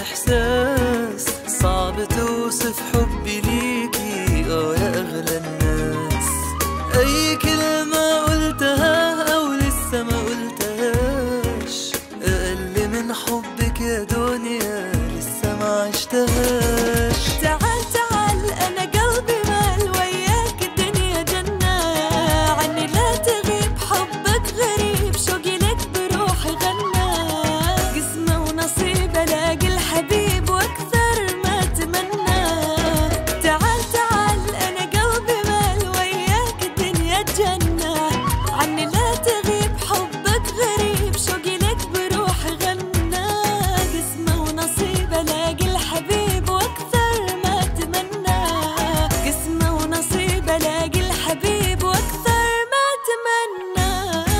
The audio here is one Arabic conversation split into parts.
إحساس صعب توصف حبي ليكي يا أغلى الناس. أي كلمة قلتها أو لسه ما قلتهاش أقل من حبك يا دنيا لسه ما عشتهاش. تعال تعال أنا قلبي مال وياك الدنيا جنة، عني لا تغيب حبك غريب شوقي لك بروحي غنى. قسمة ونصيب ألاقي الحبيب وأكثر ما أتمنى. تعال تعال أنا قلبي مال وياك الدنيا جنة، عني لا تغيب حبك غريب شوقي لك بروحي غنى. قسمة ونصيب ألاقي الحبيب وأكثر ما أتمنى. قسمة ونصيب ألاقي الحبيب وأكثر ما أتمنى.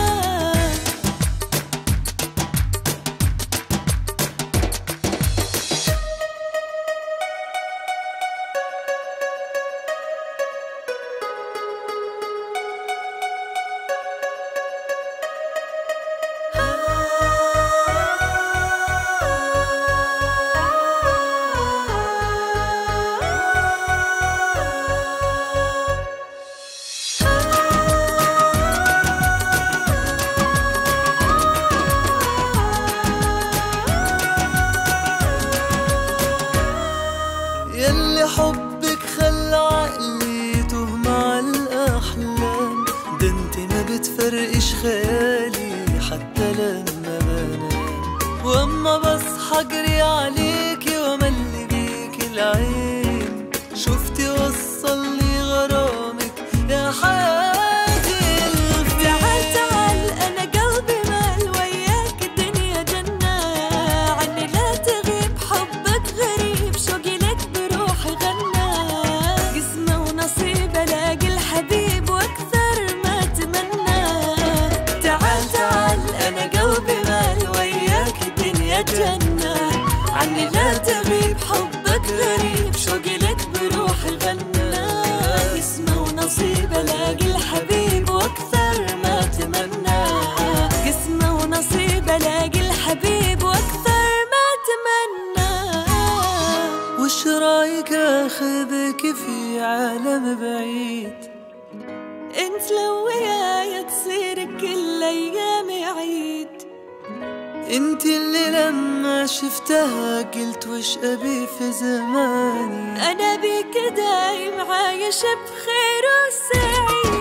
ياللي حبك خلى عقلي يتوه مع الأحلام، ده انت ما بتفرقش خيالي حتى لما بنام. واما بصحى اجري عليكي واملي بيكي العين، شفتي وصلني غرامك يا حياتي الفين. تعال تعال أنا قلبي مال وياك الدنيا جنة، عني لا تغيب حبك غريب شوقي لك بروحي غنى. قسمة ونصيب ألاقي الحبيب وأكثر ما أتمنى. تعال تعال أنا قلبي مال وياك الدنيا جنة، عني لا تغيب حبك غريب شوقي لك بروحي غنى. قسمة ونصيب ألاقي الحبيب وأكثر ما أتمنى. قسمة ونصيب ألاقي الحبيب وأكثر ما أتمنى. وش رايك اخذك في عالم بعيد؟ انت لو وياي تصير كل ايامي عيد. انت اللي لما شفتها قلت وش ابي في زماني. انا بيك دايم عايش بخير وسعيد.